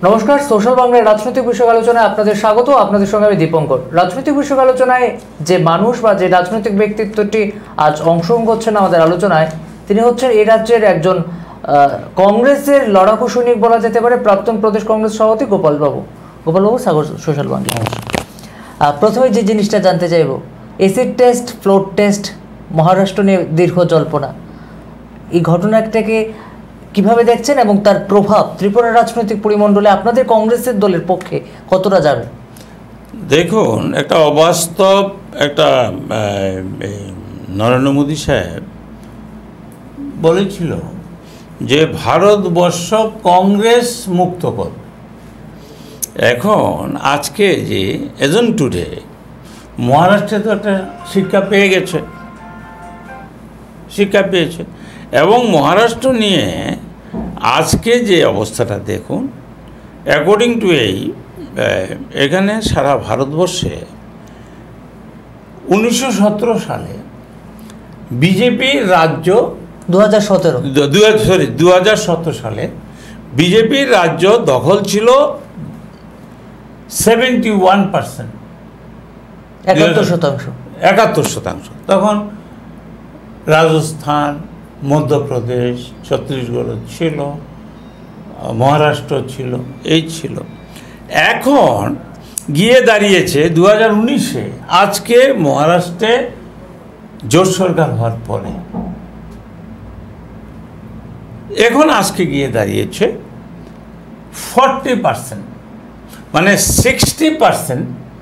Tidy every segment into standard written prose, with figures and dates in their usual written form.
নমস্কার, সোশ্যাল বাংলার রাজনৈতিক বিষয় আলোচনায় আপনাদের স্বাগত। আপনাদের সঙ্গে আমি দীপঙ্কর। রাজনৈতিক বিষয় আলোচনায় যে মানুষ বা যে রাজনৈতিক ব্যক্তিত্বটি আজ অংশগ্রহণ করছেন আমাদের আলোচনায়, তিনি হচ্ছেন এই রাজ্যের একজন কংগ্রেসের লড়াকু সৈনিক বলা যেতে পারে, প্রাক্তন প্রদেশ কংগ্রেস সভাপতি গোপালবাবু। স্বাগত সোশ্যাল বাংলা। প্রথমে যে জিনিসটা জানতে চাইব, acid test, floor test, Maharashtra নিয়ে দীর্ঘ জল্পনা, এই ঘটনাটাকে কিভাবে দেখছেন এবং তার প্রভাব ত্রিপুরা রাজনৈতিক পরিমণ্ডলে আপনাদের কংগ্রেসের দলের পক্ষে কতটা যাবে? দেখুন, একটা অবাস্তব একটা নরেন্দ্র মোদী সাহেব বলেছিল যে ভারতবর্ষ কংগ্রেস মুক্ত করবে। এখন আজকে যে এজন টুডে মহারাষ্ট্রে তো একটা শিক্ষা পেয়েছে এবং মহারাষ্ট্র নিয়ে আজকে যে অবস্থাটা দেখুন, অ্যাকর্ডিং টু এখানে সারা ভারতবর্ষে 1917 সালে বিজেপির রাজ্য 2017 সালে বিজেপির রাজ্য দখল ছিল 71%, 71%। তখন রাজস্থান, মধ্যপ্রদেশ, ছত্তিশগড় ছিল, মহারাষ্ট্র ছিল, এই ছিল। এখন গিয়ে দাঁড়িয়েছে 2019-এ, আজকে মহারাষ্ট্রে জোট সরকার হওয়ার পরে এখন আজকে গিয়ে দাঁড়িয়েছে 40%, মানে 60%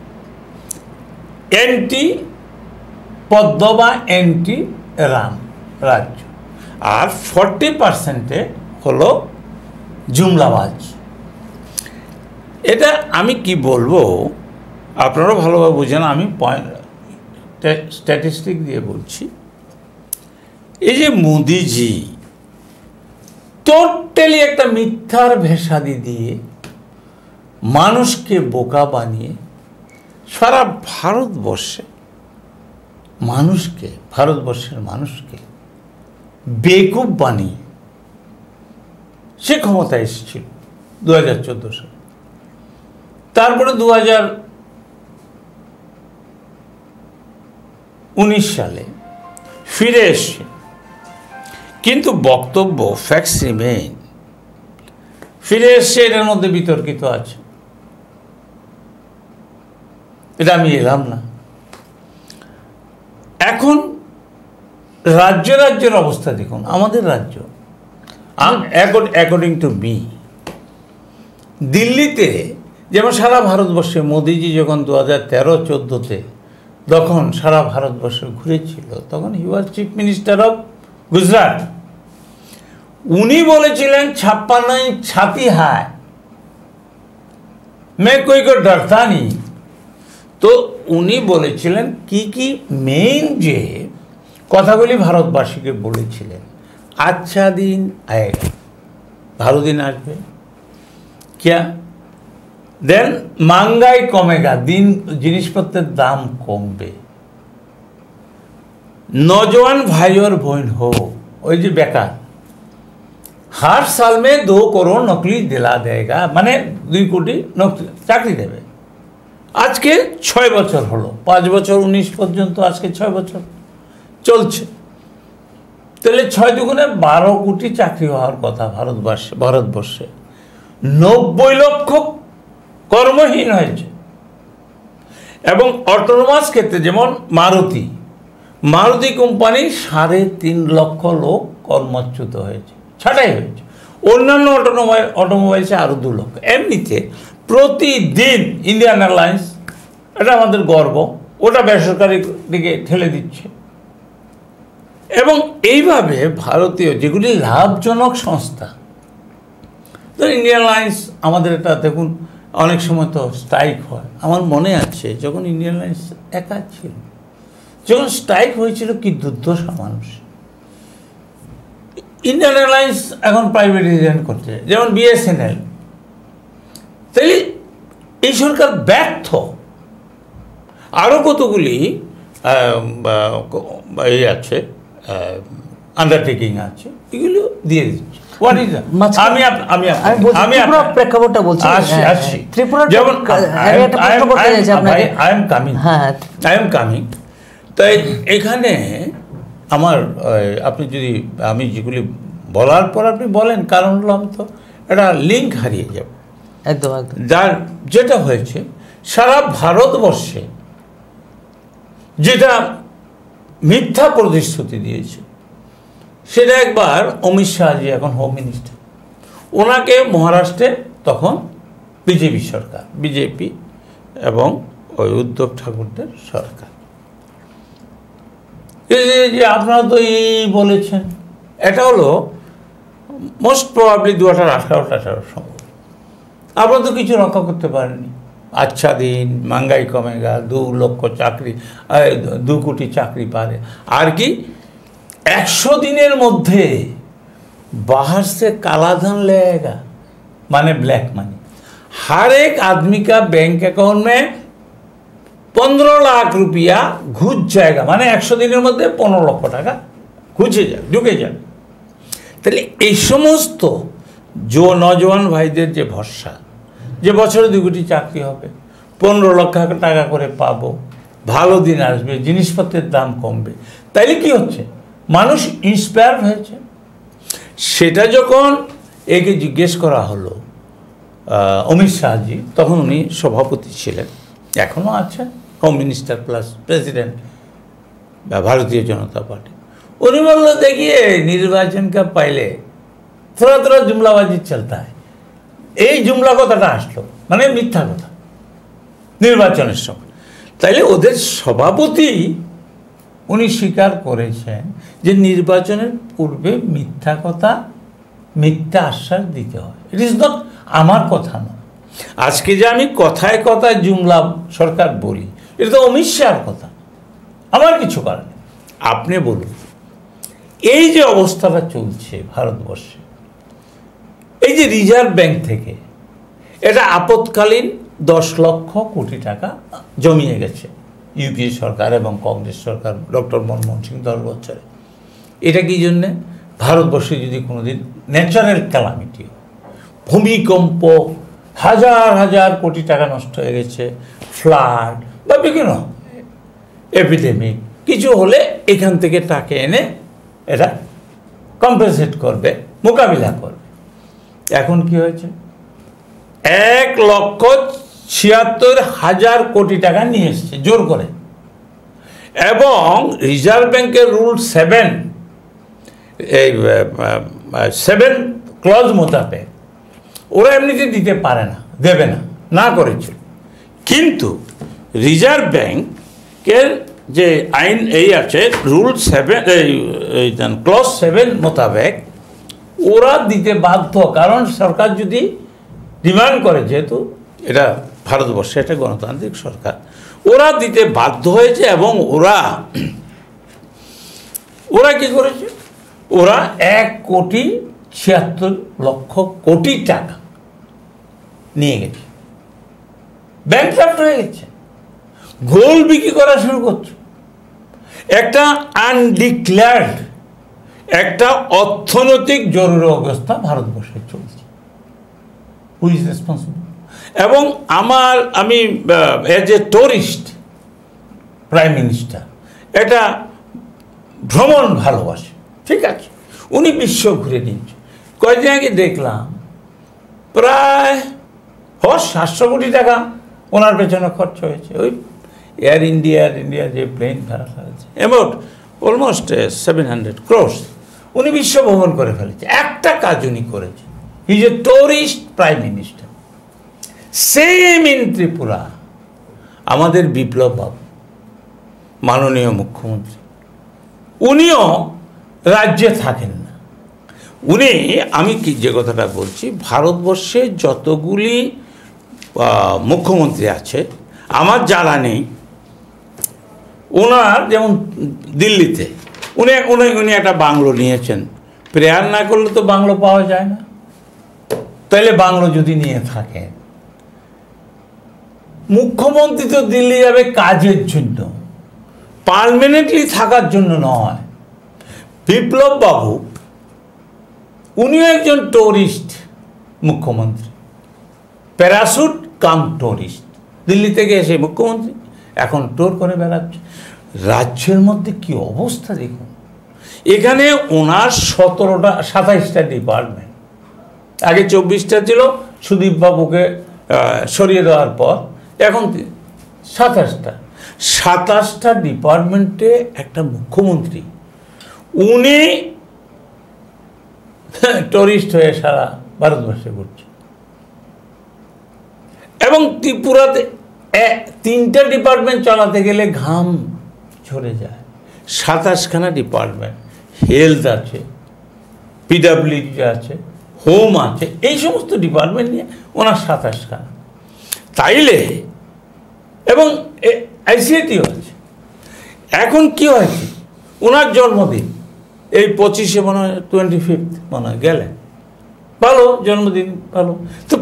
এন্টি পদ্ম বা এন্টি রাম রাজ্য, আর 40%-এ হলো জুমলাবাজ। এটা আমি কি বলবো, আপনারা ভালোভাবে বুঝেন, আমি স্ট্যাটিস্টিক দিয়ে বলছি। এই যে মোদিজি টোটালি একটা মিথ্যার ভেসাদি দিয়ে মানুষকে বোকা বানিয়ে সারা ভারতবর্ষের মানুষকে বেকুব বানিয়ে সে ক্ষমতায় এসেছিল 2014 সালে। তারপরে 2019 সালে ফিরে এসছে, কিন্তু বক্তব্য ফ্যাক্টস রিমেইন। ফিরে এসছে, এটার মধ্যে বিতর্কিত আছে, এটা আমি এলাম না। এখন রাজ্যের অবস্থা দেখুন। আমাদের রাজ্য, অ্যাকর্ডিং টু মি, দিল্লিতে যেমন সারা ভারতবর্ষে মোদিজি যখন 2013-14-তে তখন সারা ভারতবর্ষ ঘুরেছিল, তখন he was chief minister of Gujarat. উনি বলেছিলেন 56 ইঞ্চ ছাতি হায়, মে কোই কো ডরতা নেই। তো উনি বলেছিলেন কি মেইন যে কথাগুলি ভারতবাসীকে বলেছিলেন, আচ্ছা দিন আয়েগা, ভালো দিন আসবে, क्या দেন महंगाई কমেগা, জিনিসপত্রের দাম কমবে, নজওয়ান ভাই और बहन हो, ওই যে বেকার, हर साल में 2 करोड़ नौकरी दिला देगा, মানে 2 কোটি চাকরি দেবে। আজকে 6 বছর হলো, 5 বছর 19 পর্যন্ত, আজকে 6 বছর চলছে। তাহলে 6 দুগুণে 12 কোটি চাকরি হওয়ার কথা ভারতবর্ষে। 90 লক্ষ কর্মহীন হয়েছে। এবং অটোনোমাস ক্ষেত্রে যেমন মারুতি কোম্পানি 3.5 লক্ষ লোক কর্মচ্যুত হয়েছে, ছাঁটাই হয়েছে। অন্যান্য অটোমোবাইলসে আরও 2 লক্ষ। এমনিতে প্রতিদিন ইন্ডিয়ান এয়ারলাইন্স, এটা আমাদের গর্ব, ওটা বেসরকারি দিকে ঠেলে দিচ্ছে। এবং এইভাবে ভারতীয় যেগুলি লাভজনক সংস্থা, তো ইন্ডিয়ান এয়ারলাইন্স আমাদের, এটা দেখুন অনেক সময় তো স্ট্রাইক হয়। আমার মনে আছে যখন ইন্ডিয়ান এয়ারলাইন্স একা ছিল, যখন স্ট্রাইক হয়েছিল, কি দুর্দশা মানুষ। ইন্ডিয়ান এয়ারলাইন্স এখন প্রাইভেটাইজেশন করছে, যেমন BSNL। তাহলে এই সরকার ব্যর্থ। আরও কতগুলি আছে, আন্ডারটেকিং আছে, এগুলো দিয়ে দিচ্ছে। হোয়াট ইজ প্রেক্ষাপটটা বলছি ত্রিপুরা যেমন আপনাকে আই এম কামিং। তাই এখানে আমার আপনি যদি আমি যেগুলি বলার পর আপনি বলেন, কারণ হলো আমি তো একটা লিঙ্ক হারিয়ে যাব। একদম যেটা হয়েছে সারা ভারতবর্ষে যেটা মিথ্যা প্রতিশ্রুতি দিয়েছে, সেটা একবার অমিত শাহজি এখন হোম মিনিস্টার, ওনাকে মহারাষ্ট্রে তখন বিজেপি সরকার, বিজেপি এবং ওই উদ্ধব ঠাকুরদের সরকার, যে আপনারা তো এই বলেছেন, এটা হলো মোস্ট প্রবাবলি 2018 সময়। আপনারা তো কিছু রক্ষা করতে পারেননি। আচ্ছা দিন, महंगाई কমেগা, 2 লক্ষ চাকরি, 2 কোটি চাকরি পারে, আর কি 100 দিনের মধ্যে बाहर से काला धन ले आएगा, माने ब्लैक मनी। हर एक आदमी का बैंक अकाउंट में 15 लाख रुपया घुस जाएगा, माने 100 दिनेर मध्य 15 लक्ष टाका घुसे जाए, ढुके जाए। তাহলে এই সমস্ত নজওয়ান ভাইদের যে ভরসা, যে বছরে 2 কোটি চাকরি হবে, 15 লক্ষ টাকা করে পাবো, ভালো দিন আসবে, জিনিসপত্রের দাম কমবে, তাইলে কি হচ্ছে, মানুষ ইন্সপায়ার হয়েছে। সেটা যখন একে জিজ্ঞেস করা হলো অমিত শাহজি, তখন উনি সভাপতি ছিলেন, এখনও আছেন, হোম মিনিস্টার প্লাস প্রেসিডেন্ট ভারতীয় জনতা পার্টি। उन्हीं बोल देखिए निर्वाचन का पहले थोड़ा थोड़ा जुमलाबाजी चलता है, এই জুমলা কথাটা আসলো মানে মিথ্যা কথা নির্বাচনের সময়। তাইলে ওদের সভাপতি উনি স্বীকার করেছেন যে নির্বাচনের পূর্বে মিথ্যা কথা, মিথ্যা আশ্বাস দিতে হয়। ইট ইজ নট আমার কথা না। আজকে যে আমি কথায় কথায় জুমলা সরকার বলি, এটা তো অমিত শাহর কথা, আমার কিছু করার নেই। আপনি বলুন, এই যে অবস্থাটা চলছে ভারতবর্ষে, এই যে রিজার্ভ ব্যাংক থেকে এটা আপৎকালীন 10 লক্ষ কোটি টাকা জমিয়ে গেছে ইউপিএ সরকার এবং কংগ্রেস সরকার, ডক্টর মনমোহন সিং 10 বছরে। এটা কি জন্যে, ভারতবর্ষে যদি কোনোদিন ন্যাচারাল ক্যালামিটি, ভূমিকম্প, হাজার হাজার কোটি টাকা নষ্ট হয়ে গেছে, ফ্লাড বা বিভিন্ন এপিডেমিক কিছু হলে এখান থেকে টাকা এনে এটা কম্পেনসেট করবে, মোকাবিলা করবে। এখন কি হয়েছে, 1,76,000 কোটি টাকা নিয়ে এসছে জোর করে, এবং রিজার্ভ ব্যাংকের রুল 7 ক্লজ মোতাবেক ওরা এমনিতে দিতে পারে না, দেবে না, না করেছিল। কিন্তু রিজার্ভ ব্যাংকের যে আইন এই আছে, রুল 7 ক্লজ 7 মোতাবেক ওরা দিতে বাধ্য, কারণ সরকার যদি ডিমান্ড করে, যেহেতু এটা ভারতবর্ষে একটা গণতান্ত্রিক সরকার, ওরা দিতে বাধ্য হয়েছে। এবং ওরা কি করেছে, ওরা 1,76,00,000 টাকা নিয়ে গেছে, ব্যাংকরাপ্ট হয়ে গেছে, গোল্ড বিক্রি করা শুরু করছে। একটা আনডিক্লেয়ার্ড একটা অর্থনৈতিক জরুরি অবস্থা ভারতবর্ষে চলছে। Who is responsible? এবং আমি as a tourist prime minister, এটা ভ্রমণ ভালোবাসে, ঠিক আছে, উনি বিশ্ব ঘুরে নিয়েছে। কয়েকদিন আগে দেখলাম প্রায় 700 কোটি টাকা ওনার পেছনে খরচ হয়েছে, ওই এয়ার ইন্ডিয়ার যে প্লেন ভাড়া হয়েছে, অ্যাবাউট অলমোস্ট 700 crores উনি বিশ্ব ভ্রমণ করে ফেলেছে। একটা কাজ উনি করেছে, he is a tourist prime minister. Same in Tripura, আমাদের বিপ্লব বাবু মাননীয় মুখ্যমন্ত্রী, উনিও রাজ্যে থাকেন না। আমি কি যে কথাটা বলছি, ভারতবর্ষে যতগুলি মুখ্যমন্ত্রী আছে আমার জানা নেই, ওনার যেমন দিল্লিতে উনি একটা বাংলো নিয়েছেন, প্রেয়ার না করলে তো বাংলো পাওয়া যায় না। তাহলে বাংলো যদি নিয়ে থাকেন, মুখ্যমন্ত্রী তো দিল্লি যাবে কাজের জন্য, পার্মানেন্টলি থাকার জন্য নয়। বিপ্লব বাবু উনিও একজন টুরিস্ট মুখ্যমন্ত্রী, প্যারাশুট কাম টুরিস্ট। দিল্লি থেকে এসে মুখ্যমন্ত্রী, এখন ট্যুর করে বেড়াচ্ছে। রাজ্যের মধ্যে কি অবস্থা দেখুন। এখানে ওনার 27টা ডিপার্টমেন্ট, আগে 24টা ছিল, সুদীপ বাবুকে সরিয়ে দেওয়ার পর এখন 27টা ডিপার্টমেন্টে একটা মুখ্যমন্ত্রী, উনি টুরিস্ট হয়ে সারা ভারতবর্ষে ঘুরছে। এবং ত্রিপুরাতে 3টা ডিপার্টমেন্ট চালাতে গেলে ঘাম ঝরে যায়। 27খানা ডিপার্টমেন্ট, হেলথ আছে, পিডাব্লিউডি আছে, হোম আছে, এই সমস্ত ডিপার্টমেন্ট নিয়ে ওনার 27খানা। তাইলে এবং আইসিআইটিও আছে। এখন কি হয়েছে, ওনার জন্মদিন এই 25শে মনে হয়, 25 মনে হয় গেলেন, ভালো জন্মদিন, ভালো। তো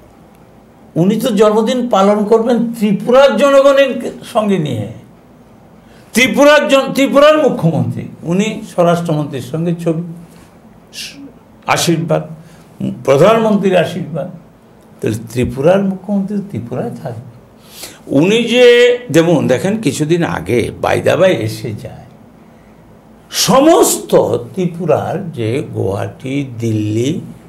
উনি তো জন্মদিন পালন করবেন ত্রিপুরার জনগণের সঙ্গে নিয়ে। ত্রিপুরার মুখ্যমন্ত্রী, উনি স্বরাষ্ট্রমন্ত্রীর সঙ্গে ছবি, আশীর্বাদ, প্রধানমন্ত্রীর আশীর্বাদ। তাহলে ত্রিপুরার মুখ্যমন্ত্রী ত্রিপুরায় থাকবে। উনি যে যেমন দেখেন কিছুদিন আগে বাইদাবাই এসে যায়, সমস্ত ত্রিপুরার যে গুয়াহাটি, দিল্লি,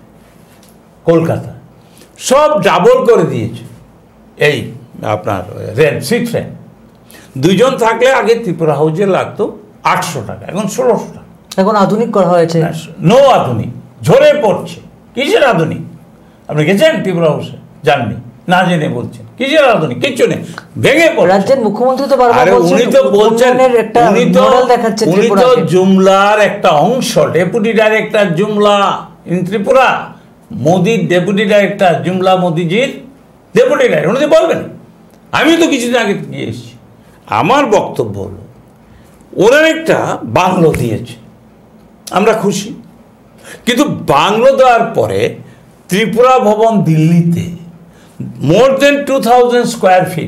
কলকাতা সব ডাবল করে দিয়েছে এই আপনার রেন্ট, সিট রেন্ট। 2 জন থাকলে আগে ত্রিপুরা হাউসে লাগতো 800 টাকা, এখন 1600 টাকা। এখন আধুনিক করা হয়েছে। নো আধুনিক, ঝরে পড়ছে। কিসের আধুনিক? আপনি গেছেন ত্রিপুরা হাউসে? জাননি, না জেনে বলছেন। কিসের আধুনিক? কিচ্ছু নেই, ভেঙে পড়ছে। রাজ্যের মুখ্যমন্ত্রী তো বারবার বলছেন, উনি তো বলছেন, উনি তো জুমলার একটা অংশ, deputy director jumla in Tripura, মোদির ডেপুটি ডাইরেক্টর, জুমলা মোদিজির ডেপুটি ডাইরেক্টর। উনি তো বলবেন, আমি তো কিছুদিন আগে গিয়ে এসেছি। আমার বক্তব্য হলো, ওনার একটা বাংলো দিয়েছে, আমরা খুশি। কিন্তু বাংলো দেওয়ার পরে ত্রিপুরা ভবন দিল্লিতে মোর দেন 2000 স্কোয়ার ফিট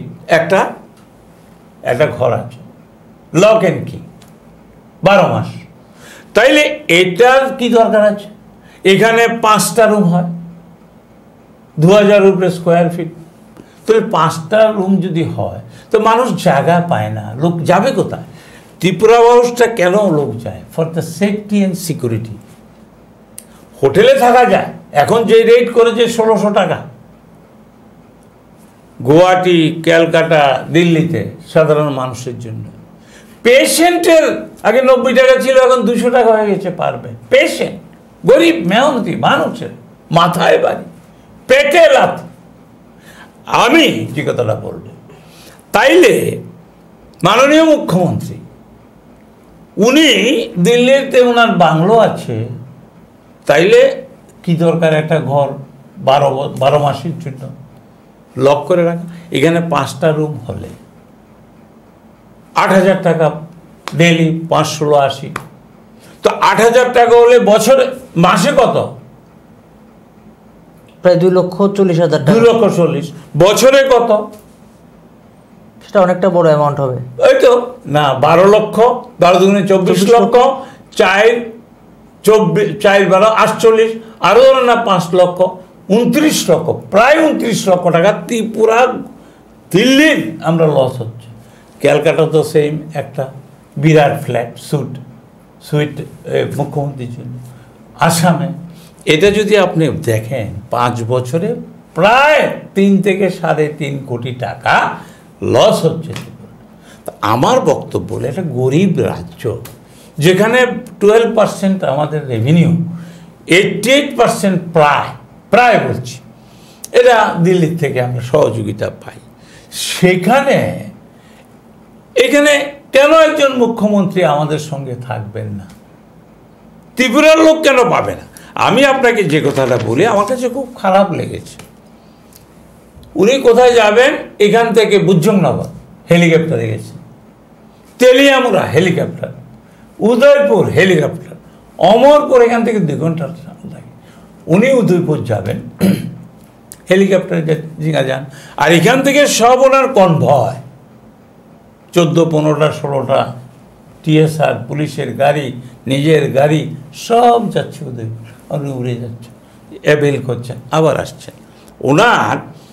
একটা ঘর আছে, লক অ্যান্ড কি, 12 মাস। তাইলে এটার কি দরকার আছে? এখানে 5টা রুম হয়, 2000 রুপিস স্কোয়ার ফিট। তাহলে 5টা রুম যদি হয় তো মানুষ জায়গা পায় না, লোক যাবে কোথায়? ত্রিপুরা হাউসটা কেন লোক যায়? For the safety and security. হোটেলে থাকা যায়, এখন যে রেট করেছে 1600 টাকা। গুয়াহাটি, ক্যালকাটা, দিল্লিতে সাধারণ মানুষের জন্য। পেশেন্টের আগে 90 টাকা ছিল, এখন 200 টাকা হয়ে গেছে পারবে। পেশেন্ট, গরিব মেহনতি মানুষের মাথায় বাড়ি, পেটে লাথি। আমি যে কথাটা বলবো, তাইলে মাননীয় মুখ্যমন্ত্রী, উনি দিল্লিতে ওনার বাংলো আছে, তাইলে কি দরকার একটা ঘর 12 মাসের জন্য লক করে রাখা? এখানে 5টা রুম হলে 8000 টাকা ডেলি, 5-16-80। তো 8000 টাকা হলে বছরে, মাসে কত? প্রায় 2,40,000 টাকা। 2,40,000 বছরে কত? সেটা অনেকটা বড় অ্যামাউন্ট হবে। ওই তো না, 12 লক্ষ, 12 দুগুণে 24 লক্ষ, 4 12 48, আরো না 5 লক্ষ, 29 লক্ষ, প্রায় 29 লক্ষ টাকা ত্রিপুরা, দিল্লির আমরা লস হচ্ছে। ক্যালকাটা তো সেম, একটা বিরাট ফ্ল্যাট সুইট মুখ্যমন্ত্রীর জন্য। আসামে এটা যদি আপনি দেখেন, 5 বছরে প্রায় 3 থেকে 3.5 কোটি টাকা লস হচ্ছে। আমার বক্তব্য হলো, এটা গরিব রাজ্য, যেখানে 12% আমাদের রেভিনিউ, 88% প্রায় বলছি, এটা দিল্লির থেকে আমরা সহযোগিতা পাই। এখানে কেন একজন মুখ্যমন্ত্রী আমাদের সঙ্গে থাকবেন না? ত্রিপুরার লোক কেন পাবে না? আমি আপনাকে যে কথাটা বলি, আমার কাছে খুব খারাপ লেগেছে। উনি কোথায় যাবেন? এখান থেকে বুজ্জংনগর হেলিকপ্টারে গেছেন, তেলিয়ামুড়া হেলিকপ্টার, উদয়পুর হেলিকপ্টার, অমরপুর এখান থেকে 2 ঘন্টা লাগে। উনি উদয়পুর যাবেন, হেলিকপ্টারে জিঙা যান, আর এখান থেকে সব ওনার কনভয়, 14, 15টা, 16টা টিএসআর পুলিশের গাড়ি নিজের গাড়ি সব যাচ্ছে উদয়পুর, আপনি উড়ে যাচ্ছে, অ্যাভেল করছেন, আবার আসছেন। ওনার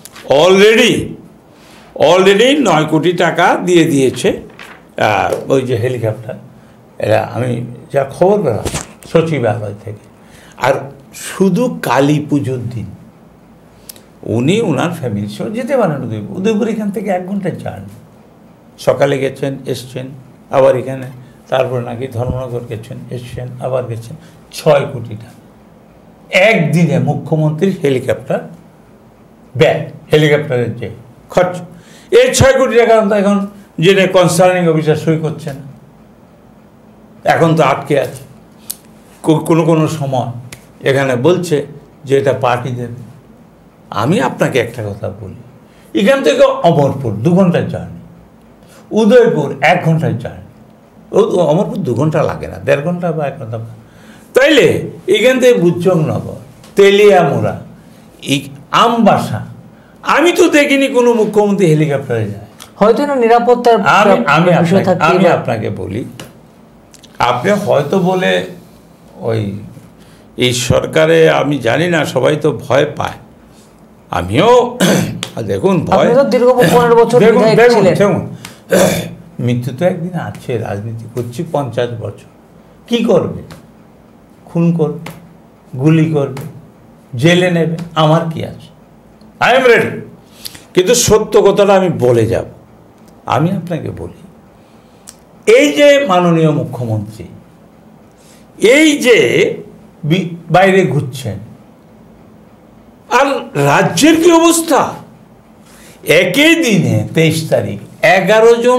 অলরেডি 9 কোটি টাকা দিয়ে দিয়েছে ওই যে হেলিকপ্টার, এরা আমি যা খবর পেলাম সচিবালয় থেকে। আর শুধু কালী পুজোর দিন উনি ওনার ফ্যামিলির সহ যেতে পারেন উদয়পুর এখান থেকে 1 ঘন্টার জার্নি। সকালে গেছেন, এসছেন, আবার এখানে, তারপর নাকি ধর্মনগর গেছেন, এসছেন, আবার গেছেন। 6 কোটি টাকা একদিনে মুখ্যমন্ত্রীর হেলিকপ্টার ব্যয়, হেলিকপ্টারের যে খরচ, এই 6 কোটি টাকা তো এখন জেনে কনসার্নিং অফিসার সই করছে না, এখন তো আটকে আছে। কোনো সময় এখানে বলছে যে এটা পার্টি দেবে। আমি আপনাকে একটা কথা বলি, এখান থেকে অমরপুর 2 ঘন্টার জার্নি, উদয়পুর 1 ঘন্টার জার্নি, অমরপুর 2 ঘন্টা লাগে না, 1.5 ঘন্টা বা 1 ঘন্টা। তাইলে এখান থেকে বুচ্চংনগর, তেলিয়ামুড়া, আমবাসা, আমি তো দেখিনি কোনো মুখ্যমন্ত্রী হেলিকপ্টারে যায়। হয়তো না নিরাপত্তার আমি আপনাকে বলি, আপনি হয়তো বলে ওই এই সরকারে আমি জানি না, সবাই তো ভয় পায়, আমিও দেখুন ভয়, দীর্ঘ 15 বছর দেখুন মৃত্যু তো একদিন আছে, রাজনীতি করছি 50 বছর, কি করবে? খুন করবে, গুলি করবে, জেলে নেবে, আমার কি আছে? I am ready. কিন্তু সত্য কথাটা আমি বলে যাব। আমি আপনাকে বলি, এই যে মাননীয় মুখ্যমন্ত্রী এই যে বাইরে ঘুরছেন, আর রাজ্যের কি অবস্থা? একই দিনে 23 তারিখ 11টা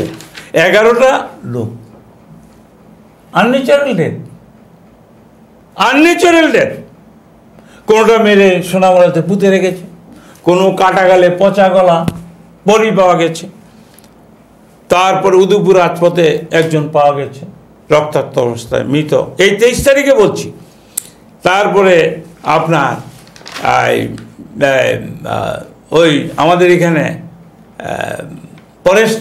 লোক আনন্যাচারাল ডেথ। কোনোটা মেরে সোনামুড়াতে পুঁতে রেখেছে, কোনো কাটা গালে পচা গলা বড়ি পাওয়া গেছে, তারপর উদয়পুর রাজপথে একজন পাওয়া গেছে রক্তাক্ত অবস্থায় মৃত, এই 23 তারিখে বলছি। তারপরে আপনার ওই আমাদের এখানে পরেশ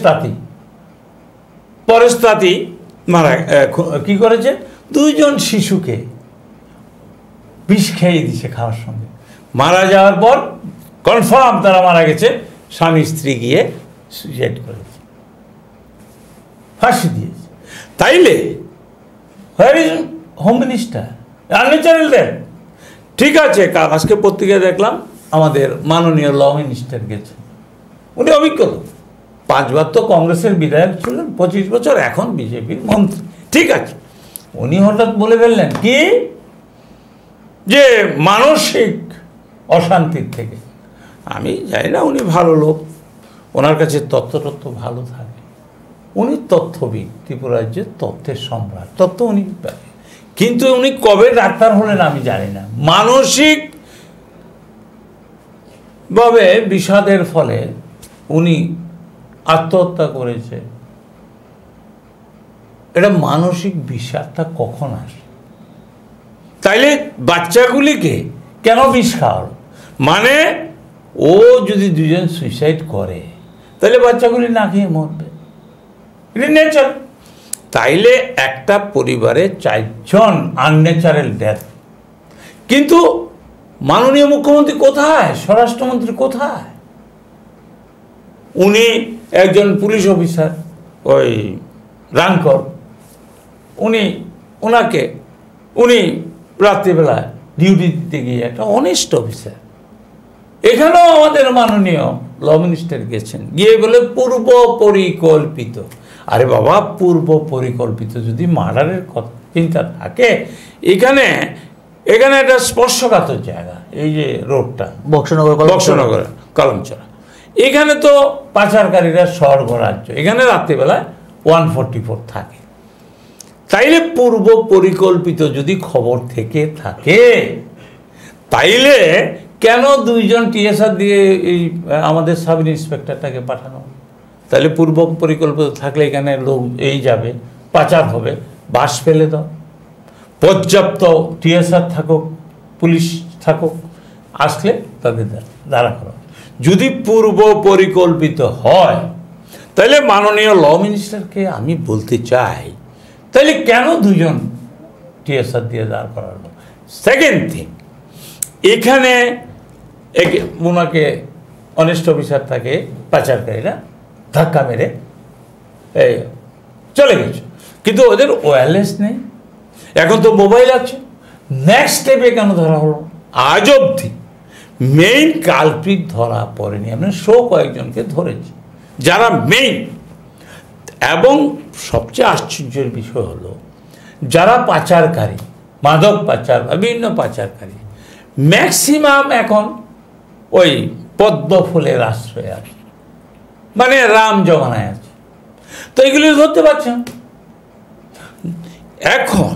তাঁতি মারা কি করেছে, 2 জন শিশুকে বিষ খেয়ে দিছে খাওয়ার সঙ্গে, মারা যাওয়ার পর কনফার্ম তারা মারা গেছে, স্বামী স্ত্রী গিয়ে সুইসাইড করেছে, ফাঁসি দিয়েছে। তাইলে where is home minister? Unnatural death. ঠিক আছে, আজকে পত্রিকায় দেখলাম আমাদের মাননীয় ল মিনিস্টার গেছে, উনি অভিজ্ঞ, 5 বার তো কংগ্রেসের বিধায়ক ছিলেন, 25 বছর, এখন বিজেপির মন্ত্রী। ঠিক আছে, উনি হঠাৎ বলে ফেললেন কি যে মানসিক অশান্তির থেকে, আমি জানি না, উনি ভালো লোক, ওনার কাছে তথ্য ভালো থাকে, উনি তথ্যবিদ, ত্রিপুরা রাজ্যের তথ্যের সম্রাট, তথ্য উনি, কিন্তু উনি কবে ডাক্তার হলেন আমি জানি না। মানসিক ভাবে বিষাদের ফলে উনি আত্মহত্যা করেছে। এটা মানসিক বিষাদটা কখন আসে? তাইলে বাচ্চাগুলিকে কেন বিষ খাওয়ালো? মানে ও যদি 2 জন সুইসাইড করে তাহলে বাচ্চাগুলি না খেয়ে মরবে, এটা নেচার। তাইলে একটা পরিবারে 4 জন আনন্যাচারাল ডেথ, কিন্তু মাননীয় মুখ্যমন্ত্রী কোথায়? স্বরাষ্ট্রমন্ত্রী কোথায়? উনি একজন পুলিশ অফিসার, ওই রানকর, উনি রাত্রিবেলায় ডিউটি দিতে গিয়ে, একটা অনেস্ট অফিসার। এখানেও আমাদের মাননীয় ল মিনিস্টার গেছেন, গিয়ে বলে পূর্ব পরিকল্পিত। আরে বাবা, পূর্ব পরিকল্পিত যদি মার্ডারের কথা চিন্তা থাকে, এখানে একটা স্পর্শকাতর জায়গা, এই যে রোডটা বক্সনগর কলমচড়া, এখানে তো পাচারকারীরা স্বর্গরাজ্য, এখানে রাত্রিবেলায় 144 থাকে। তাইলে পূর্ব পরিকল্পিত যদি খবর থেকে থাকে, তাইলে কেন 2 জন টিএসআর দিয়ে এই আমাদের সাব ইন্সপেক্টরটাকে পাঠানো? তাহলে পূর্ব পরিকল্পিত থাকলে এখানে লোক এই যাবে, পাচার হবে, বাস ফেলে দাও, পর্যাপ্ত টিএসআর থাকুক, পুলিশ থাকুক, আসলে তাদের দ্বারা করা। যদি পূর্ব পরিকল্পিত হয় তাহলে মাননীয় ল মিনিস্টারকে আমি বলতে চাই, তাহলে কেন 2 জন টিএসআর দিয়ে দাঁড় করালো। সেকেন্ড থিং, এখানে ওনাকে অনেস্ট অফিসার থাকে, পাচারকারীরা ধাক্কা মেরে চলে গেছে, কিন্তু ওদের ওয়্যারলেস নেই। এখন তো মোবাইল আছে, নেক্সট স্টেপে কেন ধরা হলো? আজ অবধি মেইন কালপ্রিট ধরা পড়েনি। আমরা কয়েকজনকে ধরেছি যারা মেইন। এবং সবচেয়ে আশ্চর্যের বিষয় হলো, যারা পাচারকারী, মাদক পাচার বা বিভিন্ন পাচারকারী, ম্যাক্সিমাম এখন ওই পদ্ম ফুলের আশ্রয়ে আছে, মানে রাম জমানায় আছে। তো এগুলি ধরতে পারছে না। এখন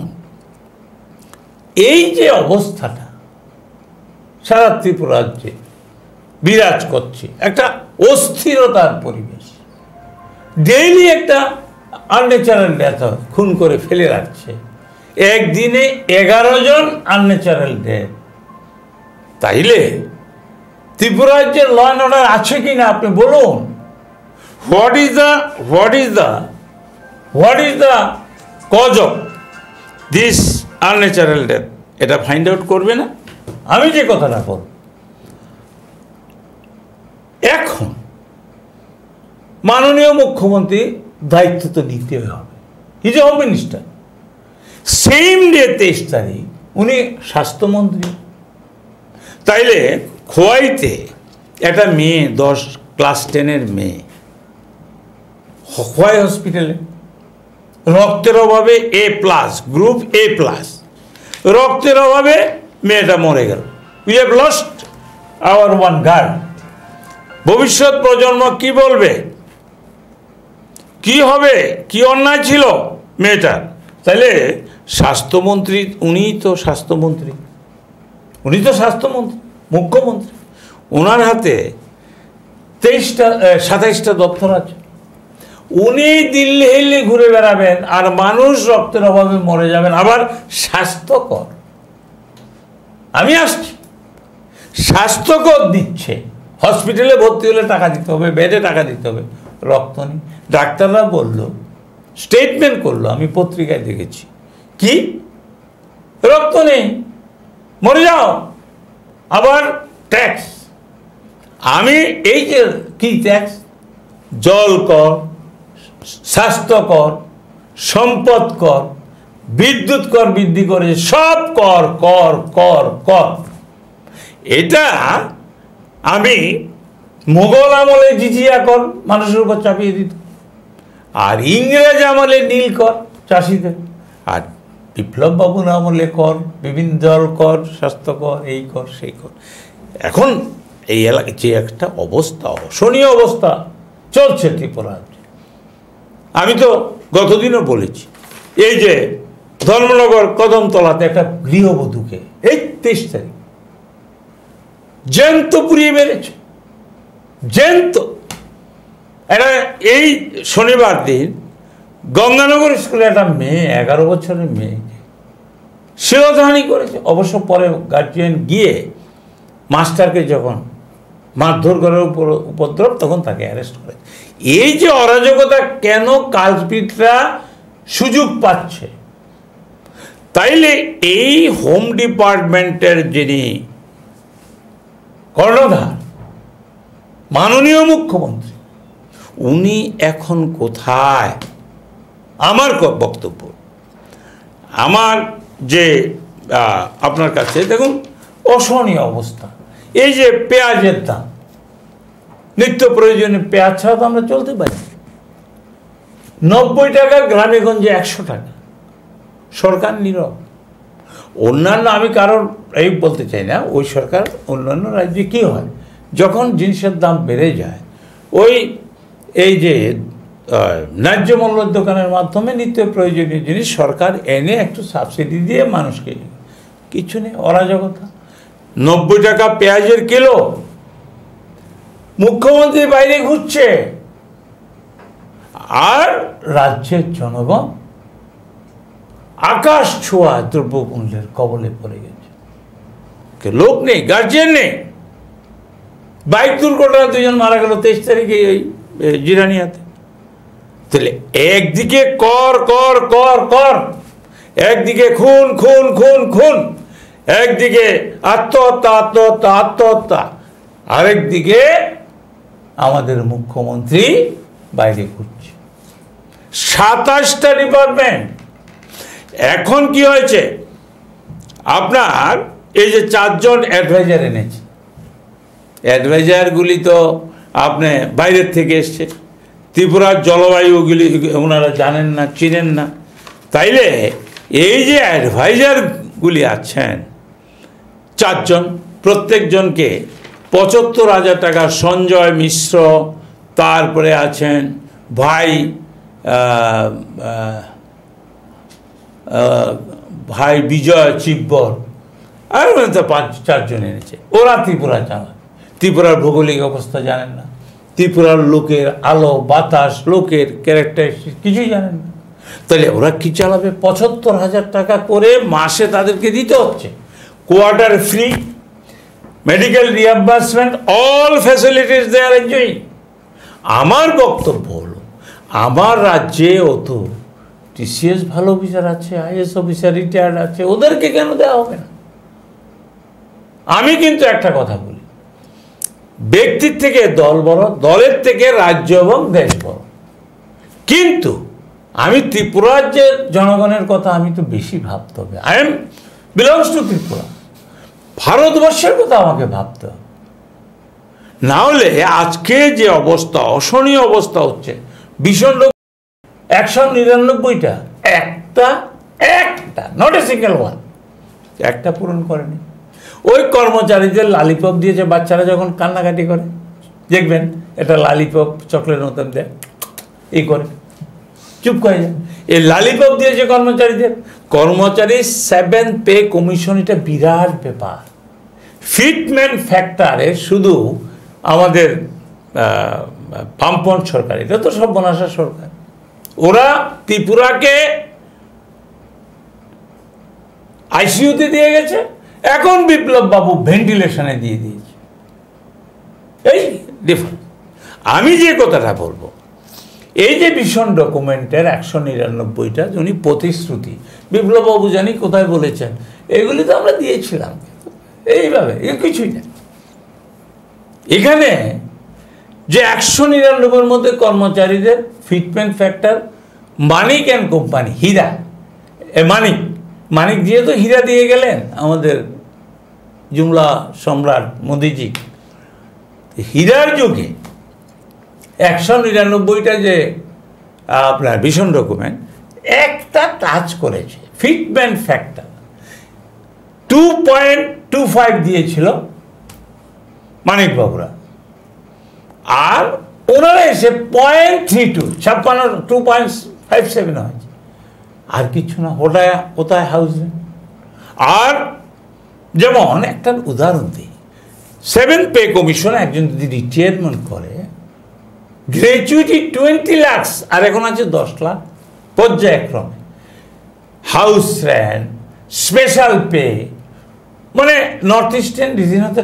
এই যে অবস্থাটা সারা ত্রিপুরা রাজ্যে বিরাজ করছে, একটা অস্থিরতার পরিবেশ, ডেইলি একটা আনন্যাচারাল ডেথ খুন করে ফেলে রাখছে, একদিনে 11 জন আনন্যাচারাল ডেথ। তাইলে ত্রিপুরা রাজ্যের ল অ্যান্ড অর্ডার আছে কি না আপনি বলুন। What is the cause of this unnatural death? এটা ফাইন্ড আউট করবে না? আমি যে কথাটা বল, এখন মাননীয় মুখ্যমন্ত্রী দায়িত্ব তো নিতে হবে, is a home minister. Same day 23 তারিখ উনি স্বাস্থ্যমন্ত্রী। তাইলে খোয়াইতে একটা মেয়ে, ক্লাস 10-এর মেয়ে, খোয়াই হসপিটালে রক্তের অভাবে A+, গ্রুপ A+, রক্তের অভাবে মেয়েটা মরে গেল। We have lost our one girl. ভবিষ্যৎ প্রজন্ম কি বলবে, কি হবে, কি অন্যায় ছিল মেয়েটার? তাইলে স্বাস্থ্যমন্ত্রী, উনি তো স্বাস্থ্যমন্ত্রী, মুখ্যমন্ত্রী, ওনার হাতে 27টা দপ্তর আছে। উনি দিল্লি ঘুরে বেড়াবেন আর মানুষ রক্তের অভাবে মরে যাবেন। আবার স্বাস্থ্যকর, আমি আসছি, স্বাস্থ্যকর দিচ্ছে, হসপিটালে ভর্তি হলে টাকা দিতে হবে, বেডে টাকা দিতে হবে, রক্ত নেই। ডাক্তাররা বললো, স্টেটমেন্ট করলো, আমি পত্রিকায় দেখেছি, কি রক্ত নেই, মরে যাও। আবার ট্যাক্স, আমি এই যে কি ট্যাক্স, জল কর, স্বাস্থ্যকর, সম্পদ কর, বিদ্যুৎ কর বৃদ্ধি করে, সব কর কর কর কর। এটা আমি মোগল আমলে জিজিয়া কর মানুষের উপর চাপিয়ে দিত, আর ইংরেজ আমলে নীল কর চাষিদের, আর বিপ্লব বাবুর আমলে কর, বিভিন্ন জল কর, স্বাস্থ্য কর, এই কর সেই কর। এখন এই এলাকায় যে একটা অবস্থা, অশনীয় অবস্থা চলছে ত্রিপুরা। আমি তো গতদিনও বলেছি, এই যে ধর্মনগর কদমতলাতে একটা গৃহবধূকে এই 23 তারিখ জ্যান্ত পুড়িয়ে মেরেছে, জ্যান্ত। এটা এই শনিবার দিন গঙ্গানগর স্কুলে একটা মেয়ে, 11 বছরের মেয়েকে শিরোধারী করেছে। অবশ্য পরে গার্জিয়ান গিয়ে মাস্টারকে যখন মারধর করার উপদ্রব, তখন তাকে অ্যারেস্ট করে। এই যে অরাজকতা, কেন কালপিটরা সুযোগ পাচ্ছে? তাইলে এই হোম ডিপার্টমেন্টের যিনি কর্ণধার, মাননীয় মুখ্যমন্ত্রী, উনি এখন কোথায়? আমার বক্তব্য, আমার যে আপনার কাছে দেখুন, অসহনীয় অবস্থা। এই যে পেঁয়াজের দাম, নিত্য প্রয়োজনীয় পেঁয়াজ ছাড়া তো আমরা চলতে পারি। 90 টাকা, গ্রামে গঞ্জে 100 টাকা, সরকার নীরব। অন্যান্য, আমি কারোর এই বলতে চাই না, ওই সরকার অন্যান্য রাজ্যে কী হয়, যখন জিনিসের দাম বেড়ে যায়, ওই এই যে ন্যায্য মূল্যের দোকানের মাধ্যমে নিত্য প্রয়োজনীয় জিনিস সরকার এনে একটু সাবসিডি দিয়ে মানুষকে, কিছু নেই, অরাজকতা। 90 টাকা পেঁয়াজের কিলো, মুখ্যমন্ত্রী বাইরে ঘুরছে, আর রাজ্যের জনগণ আকাশ ছোঁয়া দ্রব্যমূল্যের কবলে পড়ে গেছে। লোক নেই, গার্জিয়ান নেই। বাইক দুর্ঘটনা 2 জন মারা গেল 23 তারিখে ওই জিরানিয়াতে। তাহলে একদিকে কর কর কর কর, একদিকে খুন খুন খুন খুন, একদিকে আত্মহত্যা আত্মহত্যা আত্মহত্যা, আরেকদিকে আমাদের মুখ্যমন্ত্রী বাইরে ঘুরছে। 27টা ডিপার্টমেন্ট। এখন কি হয়েছে, আপনার এই যে 4 জন অ্যাডভাইজার এনেছে, অ্যাডভাইজারগুলি তো আপনি বাইরের থেকে এসছে, ত্রিপুরার জলবায়ুগুলি ওনারা জানেন না, চিনেন না। তাইলে এই যে অ্যাডভাইজারগুলি আছেন 4 জন, প্রত্যেকজনকে 75,000 টাকা। সঞ্জয় মিশ্র, তারপরে আছেন ভাই বিজয় চিব্বর, আর তো 4 জন এনেছে। ওরা ত্রিপুরা চালায়, ত্রিপুরার ভৌগোলিক অবস্থা জানেন না, ত্রিপুরার লোকের আলো বাতাস, লোকের ক্যারেক্টারিস্টিক কিছুই জানেন না। তাহলে ওরা কি চালাবে? 75,000 টাকা করে মাসে তাদেরকে দিতে হচ্ছে। Quarter free, medical reimbursement, all facilities they are enjoying. আমার বক্তব্য হলো, আমার রাজ্যে অত টিসিএস ভালো অফিসার আছে, আইএস অফিসার রিটায়ার্ড আছে, ওদেরকে কেন দেওয়া হবে না? আমি কিন্তু একটা কথা বলি, ব্যক্তির থেকে দল বড়, দলের থেকে রাজ্য এবং দেশ বড়। কিন্তু আমি ত্রিপুরার যে জনগণের কথা আমি তো বেশি ভাবতে হবে। I am belongs to Tripura. ভারতবর্ষের কথা আমাকে ভাবতে হবে, না হলে আজকে যে অবস্থা, অসহনীয় অবস্থা হচ্ছে, ভীষণ 199টা, একটা নট এ সিঙ্গেল ওয়ান, একটা পূরণ করেনি। ওই কর্মচারীদের লালিপপ দিয়েছে, বাচ্চারা যখন কান্নাকাটি করে দেখবেন, এটা লালিপপ চকলেট মতন দেয়, এই করে চুপ করে যায়। এই লালিপপ দিয়েছে কর্মচারীদের। কর্মচারী 7 পে কমিশন, এটা বিরাট ব্যাপার। ফিটমেন্ট ফ্যাক্টরে শুধু আমাদের বামপন্থ সরকার, এটা তো সর্বনাশা সরকার, ওরা ত্রিপুরাকে আইসিইউতে দিয়ে গেছে, এখন বিপ্লব বাবু ভেন্টিলেশনে দিয়ে দিয়েছে। এই ডিফারেন্স। আমি যে কথাটা বলবো, এই যে ভীষণ ডকুমেন্টের 199টা উনি প্রতিশ্রুতি, বিপ্লব বাবু জানি কোথায় বলেছেন, এগুলি তো আমরা দিয়েছিলাম, এইভাবে কিছুই না। এখানে যে 199-এর মধ্যে কর্মচারীদের fitment factor, Manik and company, Hira, Manik দিয়ে তো হীরা দিয়ে গেলেন আমাদের জুমলা সম্রাট মোদিজি। হীরার যুগে 199টা যে আপনার ভীষণ ডকুমেন্ট, একটা টাচ করেছে ফিটমেন্ট ফ্যাক্টর। 2.25 দিয়েছিল মানিক বাবুরা, আর ওনারা এসে 0.32, 2.57 হয়েছে। আর কিছু না, ওটায় হাউসে। আর যেমন একটা উদাহরণ দিই, 7 পে কমিশন একজন যদি রিটায়ারমেন্ট করে, গ্র্যাচুইটি 20 লাখ, আর এখন আছে 10 লাখ পর্যায়ক্রমে। হাউস রেন্ট, স্পেশাল পে, মানে নর্থ ইস্টার্ন রিজিয়নে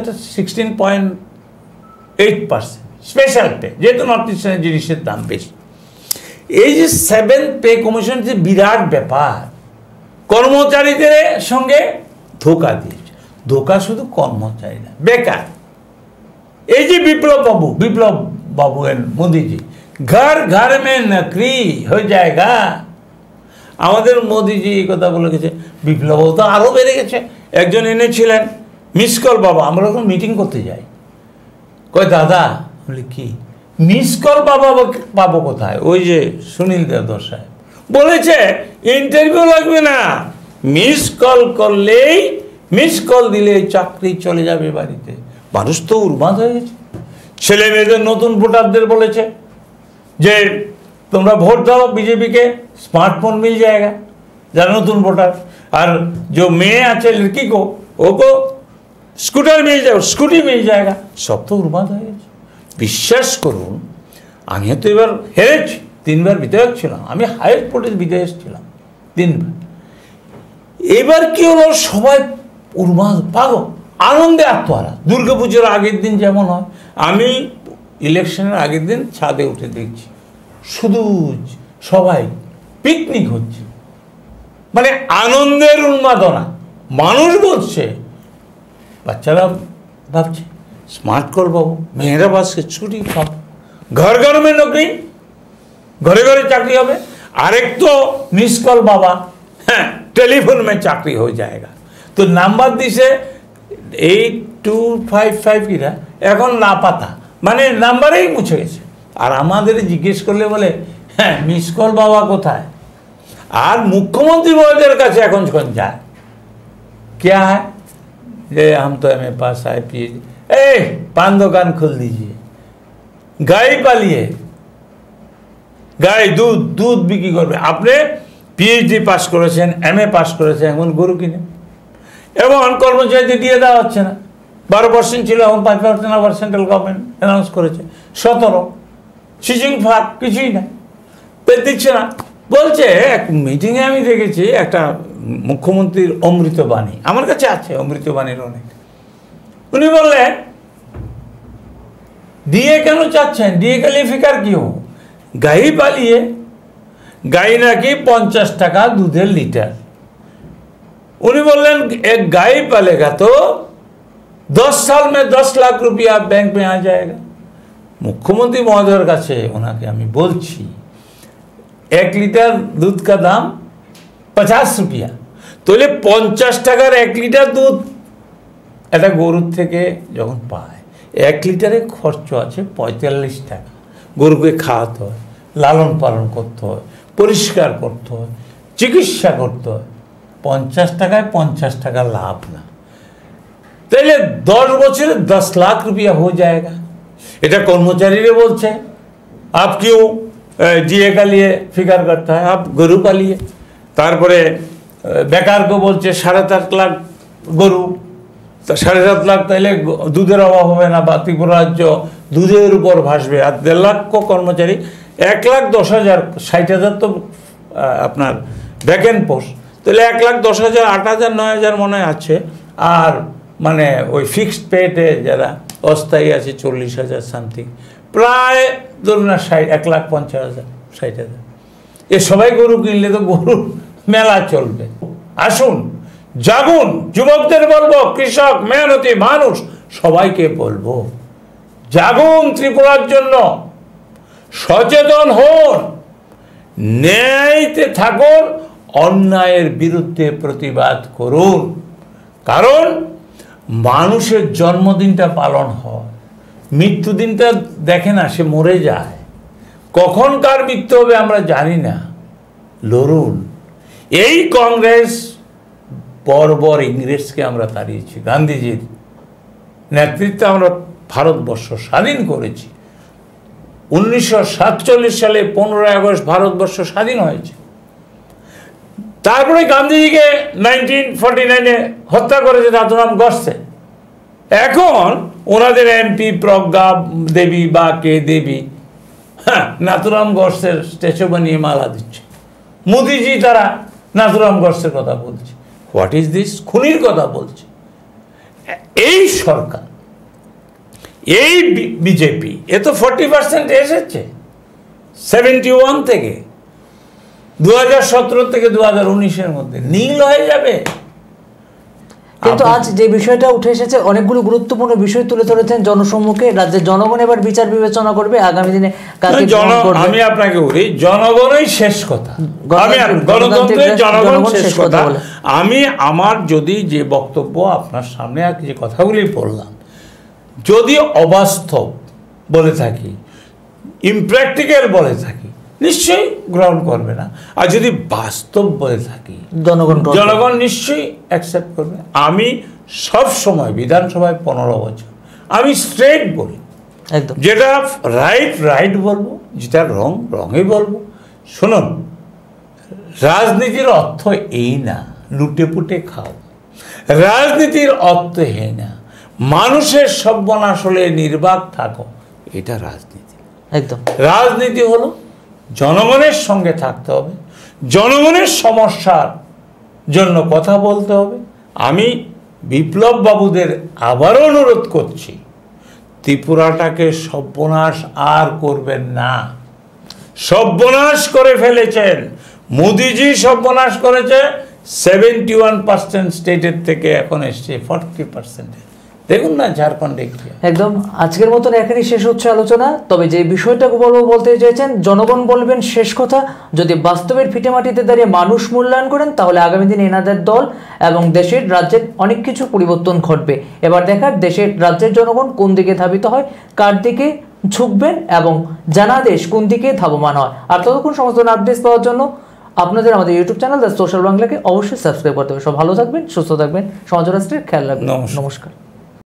16.8% স্পেশাল পে, যেহেতু নর্থ ইস্টার্নের জিনিসের দাম বেশি। এই যে 7 পে কমিশন, যে বিরাট ব্যাপার, কর্মচারীদের সঙ্গে ধোকা দিয়েছে। ধোকা শুধু কর্মচারী না, বেকার। এই যে বিপ্লব বাবু মোদিজি, ঘর ঘর মে নকরি হয়ে যায়গা। আমাদের মোদিজি এই কথা বলে গেছে। বিপ্লব তো আরও বেড়ে গেছে। একজন এনেছিলেন মিস কল বাবা, আমরা যখন মিটিং করতে যাই, কয় দাদা, বলি কি মিস কল বাবা পাবো কোথায়? ওই যে সুনীল দেবদর সাহেব বলেছে ইন্টারভিউ লাগবে না, মিস কল করলেই, মিস কল দিলেই চাকরি চলে যাবে বাড়িতে। মানুষ তো উন্মাদ হয়ে গেছে। ছেলে মেয়েদের, নতুন ভোটারদের বলেছে যে তোমরা ভোট দাও बीजेपी के, स्मार्टफोन मिल जाएगा যারা নতুন ভোটার। আর जो মেয়ে আছে लड़की को, ওকে স্কুটার মিল যাবে, স্কুটি মিল जाएगा। সব তো উন্মাদ হয়ে গেছে। বিশ্বাস করুন, আমি তো এবার হেরেছি, 3 বার বিধায়ক ছিলাম, আমি হাইয়েস্ট ভোটের বিধায়ক ছিলাম 3 বার। এবার কি হলো, সবাই উন্মাদ, পাগল, আনন্দে আত্মহারা। দুর্গাপুজোর আগের দিন যেমন হয়, আমি ইলেকশনের আগের দিন ছাদে উঠে দেখছি শুধু সবাই পিকনিক হচ্ছে, মানে আনন্দের উন্মাদনা। মানুষ বলছে, বাচ্চারা ভাবছে স্মার্ট কল পাবো, মেয়েরা ভাবছে ছুটি পাবো, ঘর ঘর মে নকরি, ঘরে ঘরে চাকরি হবে। আরেক তো মিস কল বাবা, হ্যাঁ টেলিফোন মে চাকরি হয়ে যায়গা। তো নাম্বার দিছে 8255 কিরা, এখন লাপাতা, মানে নাম্বারেই মুছে গেছে। আর আমাদের জিজ্ঞেস করলে বলে হ্যাঁ মিস কল বাবা কোথায়। আর মুখ্যমন্ত্রী মহোদয়ের কাছে এখন যখন যায়, क्या है ये हम तो एमए पास आए पीएचडी, ए पान दुकान खोल दीजिए, गाय पालिए, गाय दूध दूध বিক্রি করবে। আপনি পিএইচডি পাস করেছেন, এমএ পাস করেছেন, এখন গরু কিনে। এবং কর্মচারীদের দিয়ে দেওয়া হচ্ছে না। 12% ছিল, এখন 5% আবার সেন্ট্রাল গভর্নমেন্ট অ্যানাউন্স করেছে। 17 সিচিং ফাঁক কিছুই না, দিচ্ছে না। বলছে এক মিটিংয়ে আমি দেখেছি একটা মুখ্যমন্ত্রীর অমৃতবাণী, আমার কাছে আছে অমৃতবাণীর অনেক। উনি বললেন ডিএ কেন চাচ্ছেন, ডিএ के लिए फिक्र क्यों, गाय पालिए, गाय नाकि 50 টাকা दूधेर लीटर। उन्हें बोलें एक गाय पालेगा तो 10 साल में 10 लाख रुपया बैंक में आ जाएगा। मुख्यमंत्री महोदय काছে ওনাকে আমি বলছি 1 লিটার দুধ का दाम 50 रुपया, তাহলে 50 টাকার 1 লিটার দুধ এটা গরুর থেকে যখন পায়, 1 লিটারে খরচ আছে 45 টাকা। গরুকে খাওয়াতে হয়, লালন পালন করতে হয়, পরিষ্কার করতে হয়, চিকিৎসা করতে হয়। 50 টাকায় 50 টাকা লাভ না, তাহলে 10 বছরে 10 लाख रुपया हो जाएगा। এটা কর্মচারীরা বলছে, आप क्यों डीए का लिए फिक्र करता है, आप গরু পালিয়ে। তারপরে বেকারকে বলছে 7.5 লাখ গরু, তা 7.5 লাখ, তাইলে দুধের অভাব হবে না, বা ত্রিপুরা রাজ্য দুধের উপর ভাসবে। আর 1.5 লাখ কর্মচারী, 1,10,000, 60,000 তো আপনার ভ্যাকেন্ট পোস্ট, তাহলে 1,10,000, 8,000, 9,000 মনে আছে। আর মানে ওই ফিক্সড পেতে যারা অস্থায়ী আছে 40,000 সামথিং, প্রায় ধরুন না 1,50,000, 60,000। এ সবাই গরু কিনলে তো গরুর মেলা চলবে। আসুন জাগুন, যুবকদের বলবো, কৃষক, মেহনতি মানুষ সবাইকে বলবো, জাগুন, ত্রিপুরার জন্য সচেতন হন, ন্যায়তে থাকুন, অন্যায়ের বিরুদ্ধে প্রতিবাদ করুন। কারণ মানুষের জন্মদিনটা পালন হয়, মৃত্যুদিনটা দেখে না, সে মরে যায়। কখন কার মৃত্যু হবে আমরা জানি না। লড়ুন। এই কংগ্রেস বর্বর ইংরেজকে আমরা তাড়িয়েছি, গান্ধীজির নেতৃত্বে আমরা ভারতবর্ষ স্বাধীন করেছি। 1947 সালে 15 আগস্ট ভারতবর্ষ স্বাধীন হয়েছে। তারপরে গান্ধীজিকে 1949-এ হত্যা করেছে নাথুরাম গডসে। এখন ওনাদের এমপি প্রজ্ঞা দেবী বা কে দেবী, হ্যাঁ, নাথুরাম গডসের স্ট্যাচু বানিয়ে মালা দিচ্ছে। মোদিজি তারা নাথুরাম গডসের কথা বলছে। What is this? খুনির কথা বলছে। এই সরকার, এই বিজেপি, এ তো 40% এসেছে 71 থেকে, 2017 থেকে 2019-এর মধ্যে নীল হয়ে যাবে। কিন্তু আজ যে বিষয়টা উঠে এসেছে, অনেকগুলো গুরুত্বপূর্ণ বিষয় তুলে ধরেছেন জনসম্মুখে। রাজ্যের জনগণ এবার বিচার বিবেচনা করবে, আগামী দিনে আমি আপনাকে বলি, জনগণই শেষ কথা। গণতন্ত্রের জনগণ শেষ কথা। আমি আমার যদি যে বক্তব্য আপনার সামনে আর যে কথাগুলি বললাম, যদি অবাস্তব বলে থাকি, ইমপ্র্যাকটিক্যাল বলে থাকি, নিশ্চয়ই গ্রহণ করবে না। আর যদি বাস্তব বলে থাকি, জনগণ নিশ্চয়ই অ্যাকসেপ্ট করবে। আমি সব সময় বিধানসভায় 15 বছর আমি স্ট্রেট বলি, যেটা রাইট রাইট বলবো, যেটা রং রঙে বলবো। শুনুন, রাজনীতির অর্থ এই না লুটে পুটে খাও, রাজনীতির অর্থ এই না মানুষের সর্বনাশ হলে নির্বাক থাকো, এটা রাজনীতি। একদম রাজনীতি হলো জনগণের সঙ্গে থাকতে হবে, জনগণের সমস্যার জন্য কথা বলতে হবে। আমি বিপ্লব বাবুদের আবারও অনুরোধ করছি, ত্রিপুরাটাকে সর্বনাশ আর করবেন না। সর্বনাশ করে ফেলেছেন, মোদিজি সর্বনাশ করেছে, 71% স্টেটের থেকে এখন এসছে 40%। দেখুন না ঝাড়খণ্ডে কি। একদম আজকের মতন এখানেই শেষ হচ্ছে আলোচনা। তবে যে বিষয়টা বলতে চেয়েছেন, জনগণ বলবেন শেষ কথা। যদি বাস্তবের ভিটেমাটিতে দাঁড়িয়ে মানুষ মূল্যায়ন করেন, তাহলে আগামী দিনে এনাদের দল এবং দেশের রাজ্যের অনেক কিছু পরিবর্তন ঘটবে। এবার দেখার দেশের রাজ্যের জনগণ কোন দিকে ধাবিত হয়, কার দিকে ঝুঁকবেন এবং জানাদেশ কোন দিকে ধাবমান হয়। আর ততক্ষণ সমস্ত আপডেটস পাওয়ার জন্য আপনাদের আমাদের ইউটিউব চ্যানেল দ্য সোশ্যাল বাংলাকে অবশ্যই সাবস্ক্রাইব করতে হবে। সব ভালো থাকবেন, সুস্থ থাকবেন, সমাজ রাষ্ট্রের খেয়াল রাখবেন। নমস্কার। নমস্কার।